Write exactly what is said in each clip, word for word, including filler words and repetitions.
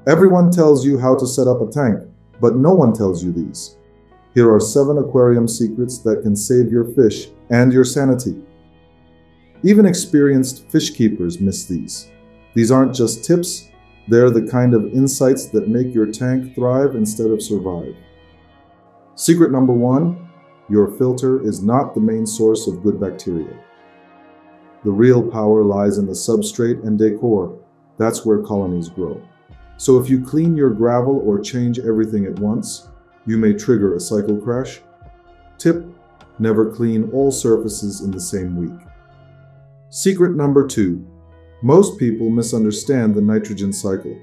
Everyone tells you how to set up a tank, but no one tells you these. Here are seven aquarium secrets that can save your fish and your sanity. Even experienced fish keepers miss these. These aren't just tips, they're the kind of insights that make your tank thrive instead of survive. Secret number one, your filter is not the main source of good bacteria. The real power lies in the substrate and decor. That's where colonies grow. So if you clean your gravel or change everything at once, you may trigger a cycle crash. Tip, never clean all surfaces in the same week. Secret number two, most people misunderstand the nitrogen cycle.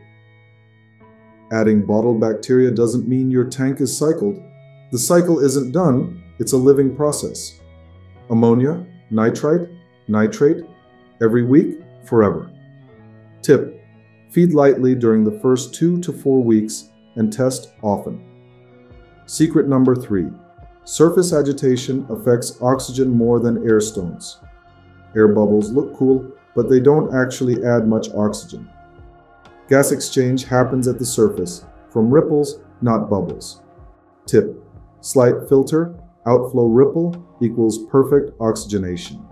Adding bottled bacteria doesn't mean your tank is cycled. The cycle isn't done, it's a living process. Ammonia, nitrite, nitrate, every week, forever. Tip, feed lightly during the first two to four weeks and test often. Secret number three, surface agitation affects oxygen more than air stones. Air bubbles look cool, but they don't actually add much oxygen. Gas exchange happens at the surface, from ripples, not bubbles. Tip, slight filter, outflow ripple equals perfect oxygenation.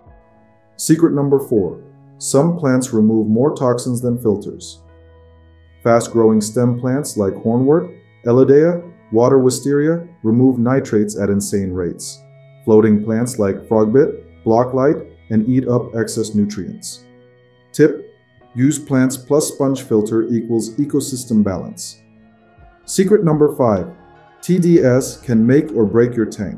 Secret number four, some plants remove more toxins than filters. Fast-growing stem plants like hornwort, elodea, water wisteria remove nitrates at insane rates. Floating plants like frogbit block light and eat up excess nutrients. Tip, use plants plus sponge filter equals ecosystem balance. Secret number five, T D S can make or break your tank.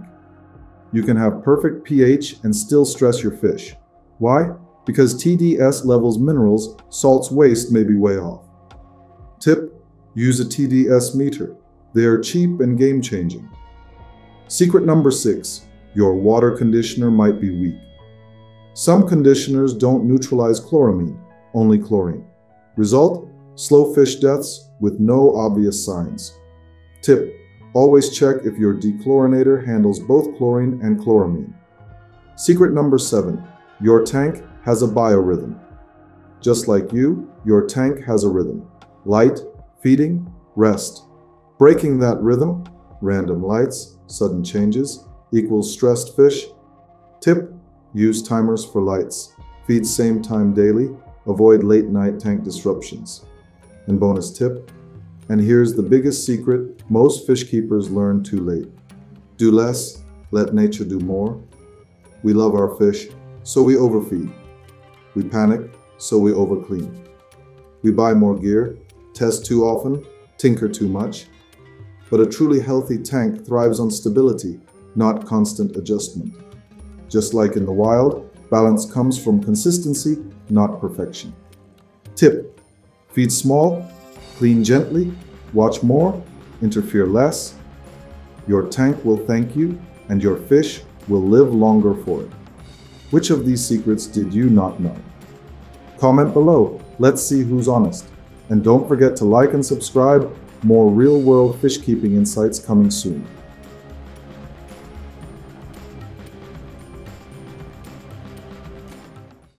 You can have perfect pH and still stress your fish. Why? Because T D S levels minerals, salts waste may be way off. Tip, use a T D S meter. They are cheap and game-changing. Secret number six, your water conditioner might be weak. Some conditioners don't neutralize chloramine, only chlorine. Result, slow fish deaths with no obvious signs. Tip, always check if your dechlorinator handles both chlorine and chloramine. Secret number seven, your tank has a biorhythm. Just like you, your tank has a rhythm. Light, feeding, rest. Breaking that rhythm, random lights, sudden changes, equals stressed fish. Tip, use timers for lights. Feed same time daily. Avoid late night tank disruptions. And bonus tip, and here's the biggest secret most fish keepers learn too late. Do less, let nature do more. We love our fish, so we overfeed. We panic, so we overclean. We buy more gear, test too often, tinker too much. But a truly healthy tank thrives on stability, not constant adjustment. Just like in the wild, balance comes from consistency, not perfection. Tip, feed small, clean gently, watch more, interfere less. Your tank will thank you, and your fish will live longer for it. Which of these secrets did you not know? Comment below, let's see who's honest. And don't forget to like and subscribe, more real-world fish keeping insights coming soon.